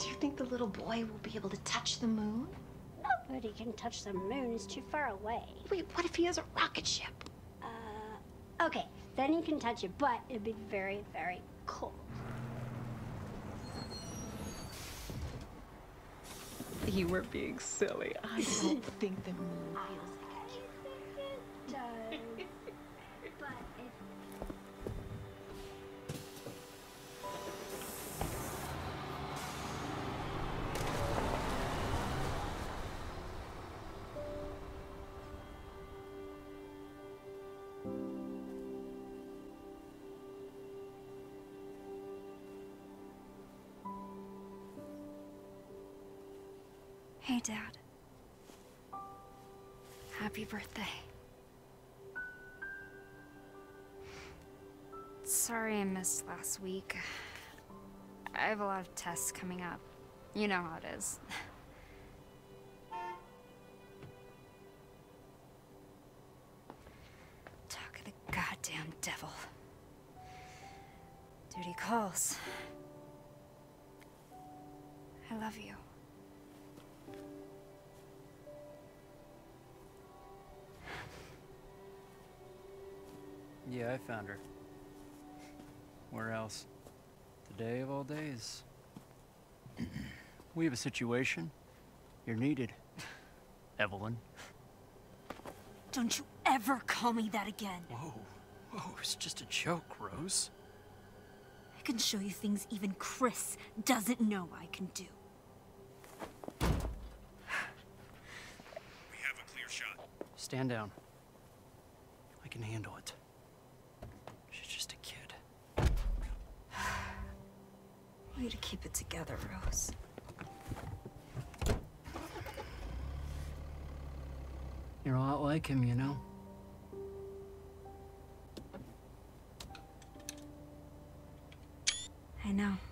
Do you think the little boy will be able to touch the moon? Nobody can touch the moon. It's too far away. Wait, what if he has a rocket ship? Okay, then you can touch it, but it'd be very, very cold. You were being silly. I don't think the moon feels like It does. But if... Hey, Dad. Happy birthday. Sorry I missed last week. I have a lot of tests coming up. You know how it is. Talk of the goddamn devil. Duty calls. I love you. Yeah, I found her. Where else? Today of all days. We have a situation. You're needed, Evelyn. Don't you ever call me that again. Whoa, it's just a joke, Rose. I can show you things even Chris doesn't know I can do. We have a clear shot. Stand down. I can handle it. She's just a kid. Way to keep it together, Rose. You're a lot like him, you know? I know.